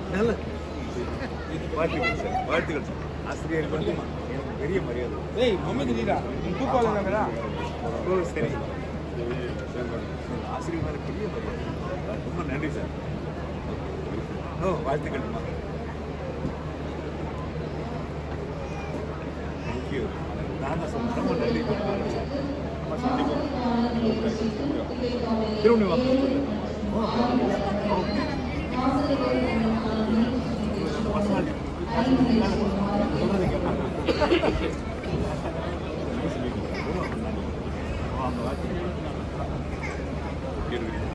நல்ல வாழ்த்துக்கள் சார், வாழ்த்துக்கள் சார். ஆசிரியருக்கு வந்து எனக்கு பெரிய மரியாதை. ஏய் மம்மி தெரியுதா தூக்கம் இல்லைங்களா? ஓ சரி, ஆசிரியர் மேலே பெரிய மரியாதை. ரொம்ப நன்றி சார். ஓ வாழ்த்துக்கள்மா. தேங்க்யூ. நான் தான் சொன்னேன், ரொம்ப நன்றி. நம்ம சந்திப்போம். திருவண்ணாமலை ஓகே.